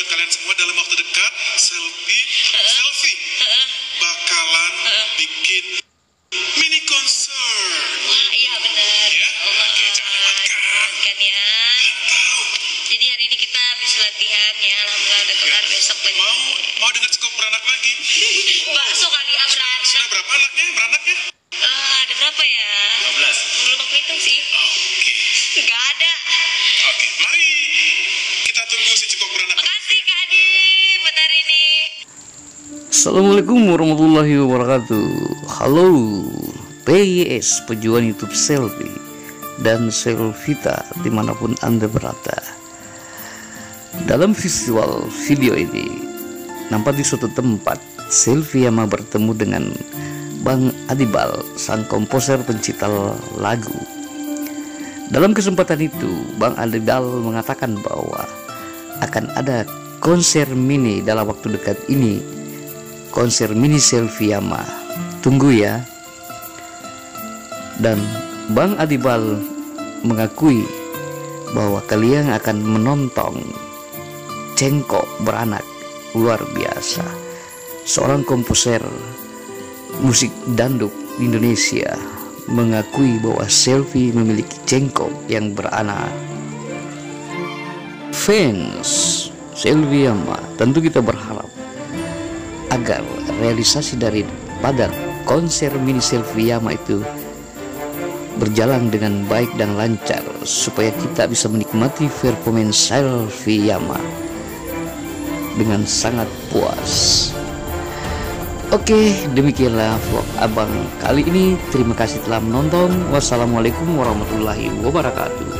buat kalian semua dalam waktu dekat selfie bakalan bikin mini konser. Wah, iya benar. Ya? Allah. Oke, jangan lewatkan. Kan ya. Jadi hari ini kita habis latihan ya. Alhamdulillah udah kelar, besok lagi. Mau dengar cukup beranak lagi? Bakso kali ya beranak. Sudah berapa beranaknya? Ada berapa ya? 15. Belum aku hitung sih. Oke. Nggak ada. Oke, mari kita tunggu si cukup beranak. Makasih Kak Adi buat hari ini. Assalamualaikum warahmatullahi wabarakatuh. Halo PYS, pejuang YouTube selfie dan selfita dimanapun Anda berada. Dalam visual video ini nampak di suatu tempat Selfie-Yama bertemu dengan Bang Adibal, sang komposer pencipta lagu. Dalam kesempatan itu Bang Adibal mengatakan bahwa akan ada konser mini dalam waktu dekat ini, konser mini Selfie-Yama. Tunggu ya. Dan Bang Adibal mengakui bahwa kalian akan menonton Cengkok beranak luar biasa. Seorang komposer musik dangdut di Indonesia mengakui bahwa Selfie memiliki cengkok yang beranak. Fans Selfie-Yama, tentu kita berharap agar realisasi daripada konser mini Selfie-Yama itu berjalan dengan baik dan lancar, supaya kita bisa menikmati performance Selfie-Yama dengan sangat puas. Oke, demikianlah vlog abang kali ini. Terima kasih telah menonton. Wassalamualaikum warahmatullahi wabarakatuh.